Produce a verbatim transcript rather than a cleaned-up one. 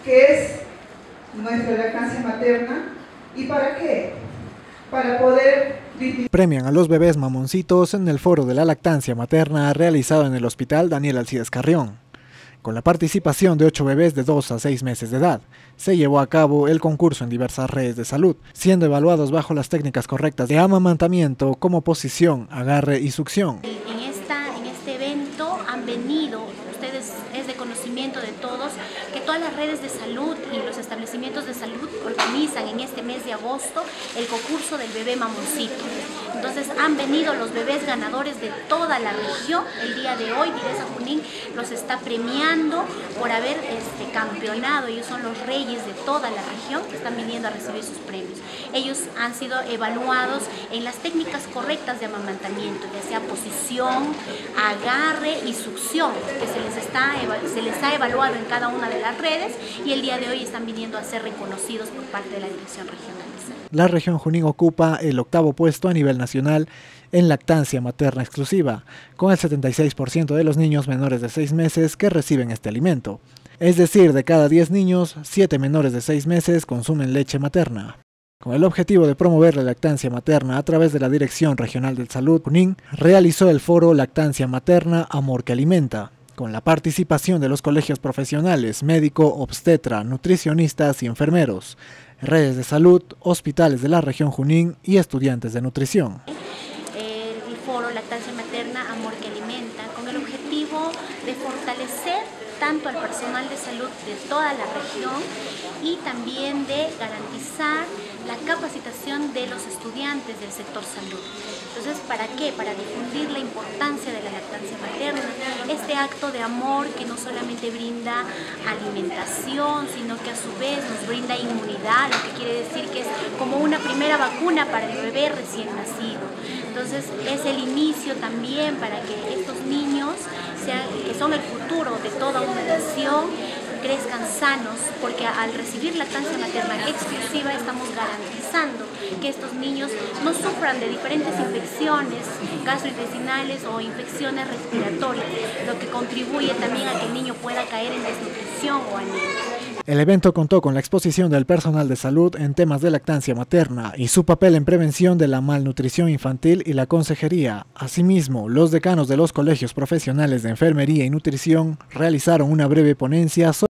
qué es nuestra lactancia materna y para qué, para poder... Premian a los bebés mamoncitos en el foro de la lactancia materna realizado en el Hospital Daniel Alcides Carrión. Con la participación de ocho bebés de dos a seis meses de edad, se llevó a cabo el concurso en diversas redes de salud, siendo evaluados bajo las técnicas correctas de amamantamiento como posición, agarre y succión. En, esta, en este evento han venido, ustedes es de conocimiento de todos, que todas las redes de salud y los establecimientos de salud organizan en este mes de agosto el concurso del bebé mamoncito. Entonces han venido los bebés ganadores de toda la región. El día de hoy Direza Junín los está premiando por haber este, campeonado. Ellos son los reyes de toda la región que están viniendo a recibir sus premios. Ellos han sido evaluados en las técnicas correctas de amamantamiento, ya sea posición, agarre y succión, que se les, está, se les ha evaluado en cada una de las redes, y el día de hoy están viniendo a ser reconocidos por parte de la Dirección Regional de Salud. La región Junín ocupa el octavo puesto a nivel nacional en lactancia materna exclusiva, con el setenta y seis por ciento de los niños menores de seis meses que reciben este alimento. Es decir, de cada diez niños, siete menores de seis meses consumen leche materna. Con el objetivo de promover la lactancia materna a través de la Dirección Regional de Salud, Junín realizó el foro Lactancia Materna Amor que Alimenta, con la participación de los colegios profesionales, médico, obstetra, nutricionistas y enfermeros, redes de salud, hospitales de la región Junín y estudiantes de nutrición. El foro Lactancia Materna Amor que Alimenta, con el objetivo de fortalecer tanto al personal de salud de toda la región y también de garantizar la capacitación de los estudiantes del sector salud. Entonces, ¿para qué? Para difundir la importancia de la lactancia materna, este acto de amor que no solamente brinda alimentación, sino que a su vez nos brinda inmunidad, lo que quiere decir que es como una primera vacuna para el bebé recién nacido. Entonces, es el inicio también para que estos niños, sean, que son el futuro de toda una nación, crezcan sanos, porque al recibir lactancia materna exclusiva estamos garantizando que estos niños no sufran de diferentes infecciones gastrointestinales o infecciones respiratorias, lo que contribuye también a que el niño pueda caer en desnutrición o anemia. El evento contó con la exposición del personal de salud en temas de lactancia materna y su papel en prevención de la malnutrición infantil y la consejería. Asimismo, los decanos de los colegios profesionales de enfermería y nutrición realizaron una breve ponencia sobre